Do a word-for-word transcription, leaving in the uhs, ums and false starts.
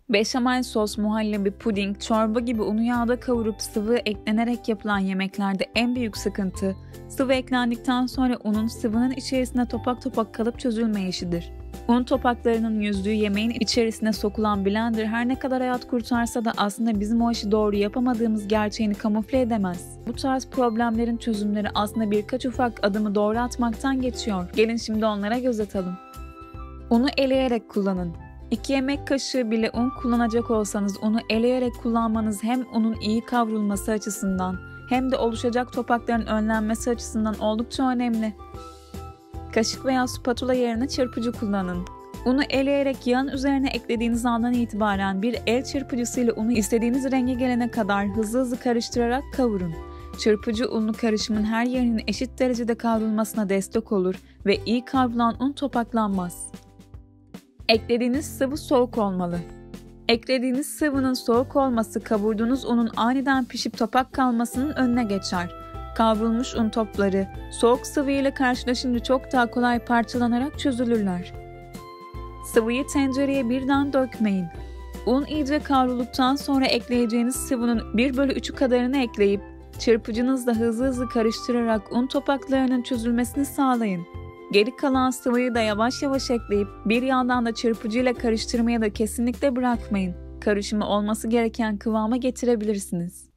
Beşamel sos, muhallebi, puding, çorba gibi unu yağda kavurup sıvı eklenerek yapılan yemeklerde en büyük sıkıntı, sıvı eklendikten sonra unun sıvının içerisine topak topak kalıp çözülmeyişidir. Un topaklarının yüzdüğü yemeğin içerisine sokulan blender her ne kadar hayat kurtarsa da aslında bizim o işi doğru yapamadığımız gerçeğini kamufle edemez. Bu tarz problemlerin çözümleri aslında birkaç ufak adımı doğru atmaktan geçiyor. Gelin şimdi onlara göz atalım. Unu eleyerek kullanın. iki yemek kaşığı bile un kullanacak olsanız unu eleyerek kullanmanız hem unun iyi kavrulması açısından hem de oluşacak topakların önlenmesi açısından oldukça önemli. Kaşık veya spatula yerine çırpıcı kullanın. Unu eleyerek yağın üzerine eklediğiniz andan itibaren bir el çırpıcısıyla unu istediğiniz renge gelene kadar hızlı hızlı karıştırarak kavurun. Çırpıcı unlu karışımın her yerinin eşit derecede kavrulmasına destek olur ve iyi kavrulan un topaklanmaz. Eklediğiniz sıvı soğuk olmalı. Eklediğiniz sıvının soğuk olması kavurduğunuz unun aniden pişip topak kalmasının önüne geçer. Kavrulmuş un topları soğuk sıvı ile karşılaşınca çok daha kolay parçalanarak çözülürler. Sıvıyı tencereye birden dökmeyin. Un iyice kavrulduktan sonra ekleyeceğiniz sıvının bir bölü üçü kadarını ekleyip çırpıcınızla hızlı hızlı karıştırarak un topaklarının çözülmesini sağlayın. Geri kalan sıvıyı da yavaş yavaş ekleyip bir yandan da çırpıcıyla karıştırmaya da kesinlikle bırakmayın. Karışımı olması gereken kıvama getirebilirsiniz.